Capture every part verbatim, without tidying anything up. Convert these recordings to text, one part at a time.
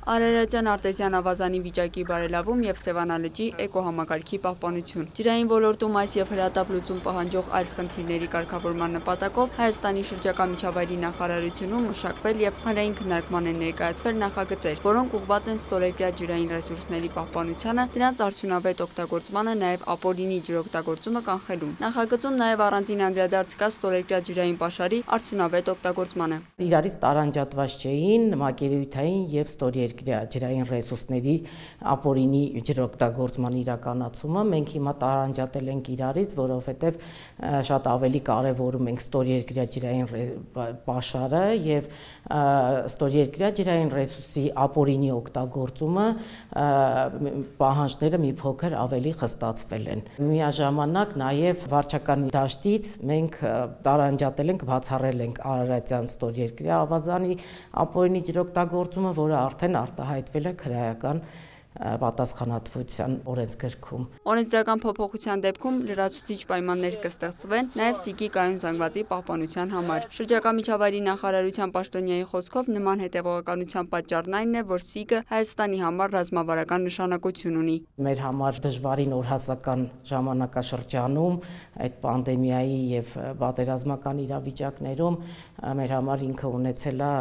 Արարատյան արտեզյան ավազանի վիճակի բարելավում և Սևանա լճի էկոհամակարգի պահպանություն։ Ջրային ոլորտում այս և հրատապ լուծում պահանջող այլ խնդիրների կարգավորման նպատակով Հայաստանի շրջակա միջավայրի նախարարությունում մշակվել և հանրային քննարկման են ներկայացվել նախագծեր, որոնք ուղղված են ստորերկրյա ջրային ռեսուրսների պահպանությանը, դրանց արդյունավետ օգտագործմանը, նաև ապօրինի ջրօգտագործումը կանխելուն։ Նախագծում նաև առանձին անդրադարձ կա ստորերկրյա ջրային պաշարի արդյունավետ օգտագործմանը։ Իրարից տարանջատված չէին մակերևութային և ստորերկրյա ջրային ռեսուրսների ապօրինի ջրօգտագործման իրականացումը։ Մենք հիմա տարանջատել ենք իրարից, որովհետև շատ ավելի կարևորում ենք ստորերկրյա ջրային պաշարը և ստորերկրյա ջրային ռեսուրսի ապօրինի օգտագործումը պահանջները մի փոքր ավելի խստացվել են։ Միաժամանակ նաև վարչական դաշտից մենք տարանջատել ենք, բացառել ենք Արարատյան ստորերկրյա ավազանի ապօրինի ջրօգտագործումը, որը արդեն արտահայտվել է քրեական պատասխանատվության օրենսգրքում։ Օրենսդրական փոփոխության դեպքում լրացուցիչ պայմաններ կստեղծվեն նաև Սիգի կայուն զանգվածի պահպանության համար։ Շրջակա միջավայրի նախարարության պաշտոնյայի խոսքով նման հետևողականության պատճառն այն է, որ Սիգը Հայաստանի համար ռազմավարական նշանակություն ունի։ Մեր համար դժվարին օրհասական ժամանակաշրջանում, այդ պանդեմիայի և պատերազմական իրավիճակներում մեր համար ինքը ունեցել է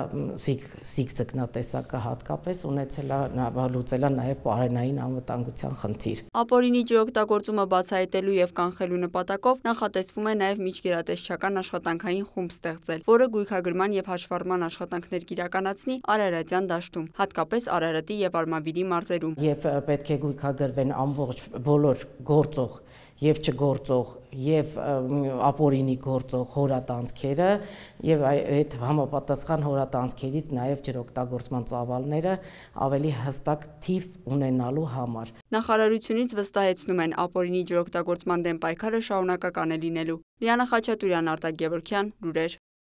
Սիգ ձկնատեսակը հատկապես ունեցել է լուծել է նաև պարենային անվտանգության խնդիր։ Ապօրինի ջրօգտագործումը բացահայտելու և կանխելու նպատակով նախատեսվում է նաև միջգերատեսչական աշխատանքային խումբ ստեղծել, որը գույքագրման և հաշվառման աշխատանքներ կիրականացնի Արարատյան դաշտում, հատկապես Արարատի և Արմավիրի մարզերում։ Եվ պետք է գույքագրվեն ամբողջ բոլոր գործող և չգործող և ապօրինի գործող հորատանցքերը և այդ համապատասխան հորատանցքերից նաև ջրօգտագործման ծավալները ավելի հստակ թիվ ունենալու համար։ Նախարարությունից վստահեցնում են ապօրինի ջրօգտագործման դեմ պայքարը շարունակական է լինելու։ Լիանա Խաչատուրյան, Արտակ Գևորգյան, լուրեր։